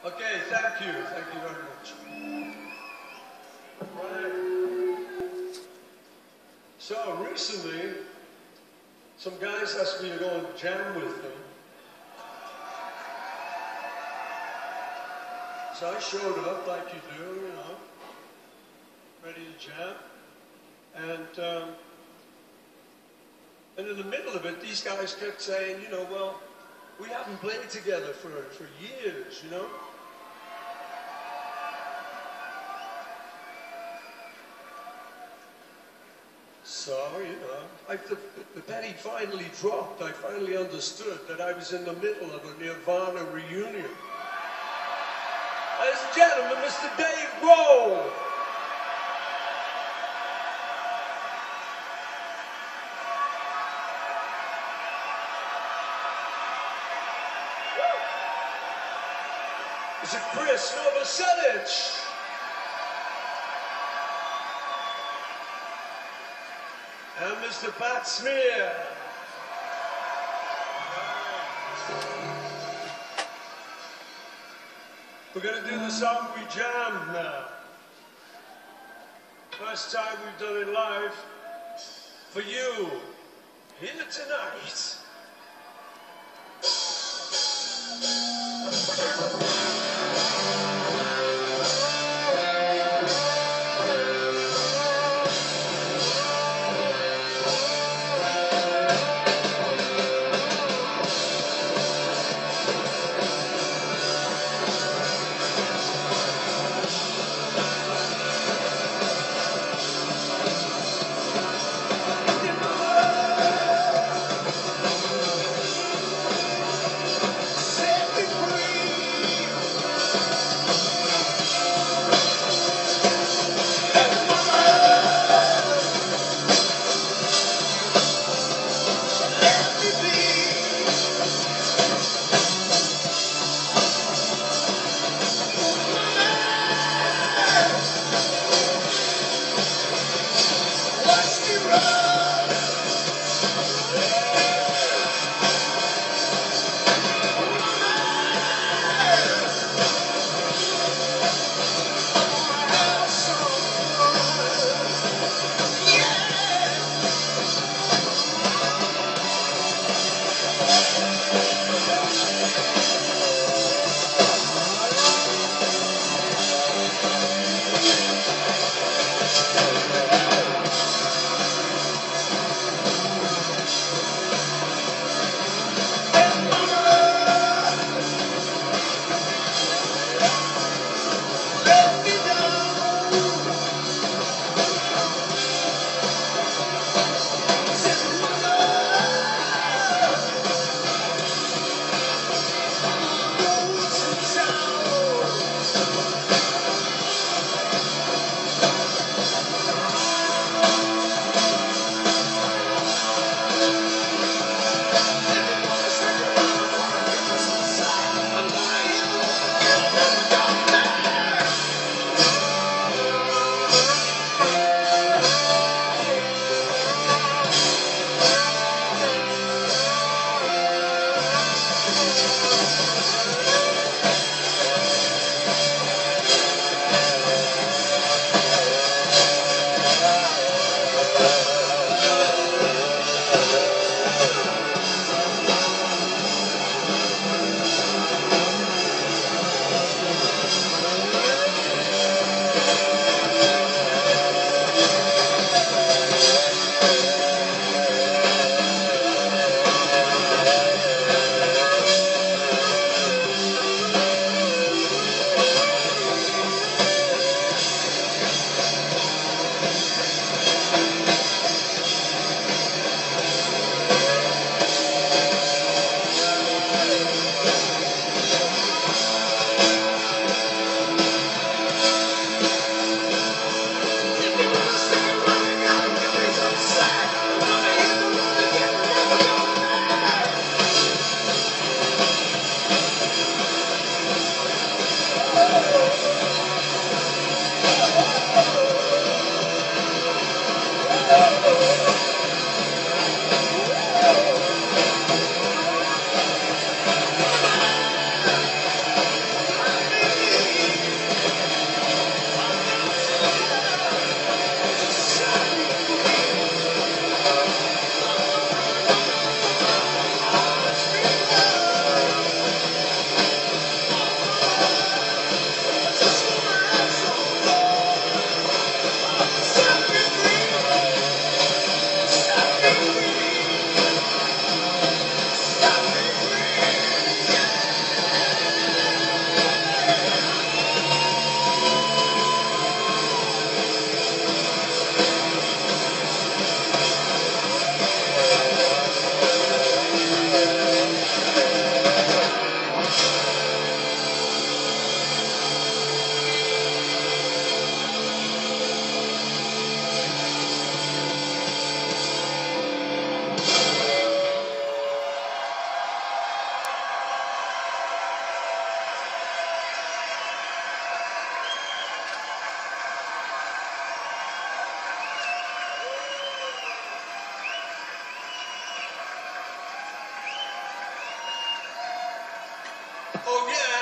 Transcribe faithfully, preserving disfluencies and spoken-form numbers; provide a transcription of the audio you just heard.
Okay, thank you. Thank you very much. Right. So recently, some guys asked me to go and jam with them. So I showed up like you do, you know, ready to jam. And, um, and in the middle of it, these guys kept saying, you know, well, we haven't played together for, for years, you know. So, you know, I, the, the penny finally dropped. I finally understood that I was in the middle of a Nirvana reunion. Ladies and gentlemen, Mister Dave Grohl. Mister Chris Novoselic. And Mister Pat Smear. We're going to do the song We Jammed now. First time we've done it live for you here tonight. Set me free. Oh, yeah.